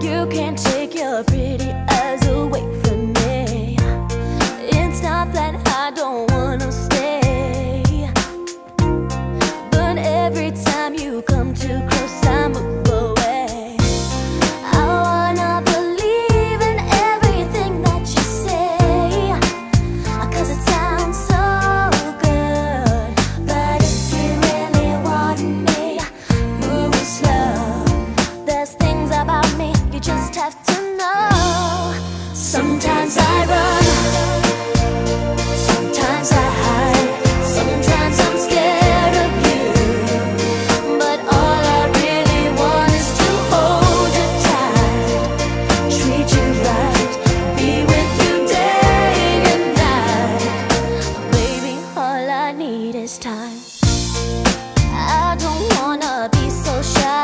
You can't take your pretty eyes away from me. It's not that I don't wanna stay, but every time you come too close, I move away. I wanna believe in everything that you say, 'cause it sounds so good. But if you really want me, move slow. There's things about me you just have to know. Sometimes I run, sometimes I hide, sometimes I'm scared of you, but all I really want is to hold you tight, treat you right, be with you day and night. Baby, all I need is time. I don't wanna be so shy.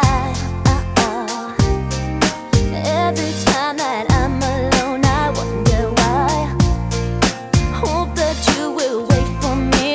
Every time that I'm alone, I wonder why. Hope that you will wait for me.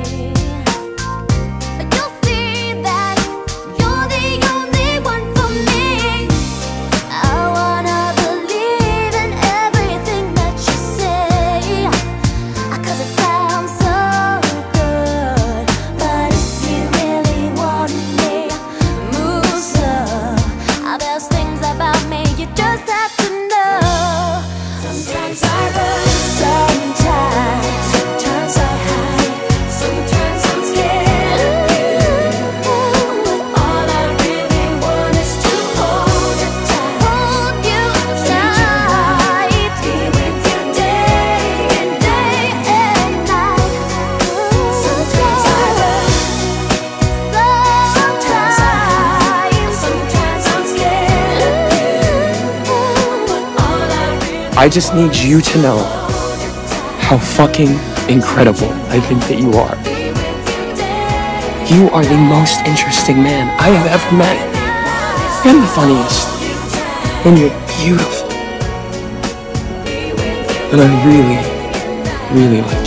But you'll see that you're the only one for me. I wanna believe in everything that you say, 'cause it sounds so good. But if you really want me, move slow. There's things about me you just have to know. Sometimes I run, sometimes I hide, sometimes I'm scared of you, but all I really want is to hold you tight, treat you right, be with you day and night. Sometimes I run, sometimes I hide, sometimes I'm scared of you, but all I really I just need you to know how fucking incredible I think that you are. You are the most interesting man I have ever met, and the funniest, and you're beautiful, and I really, really like you.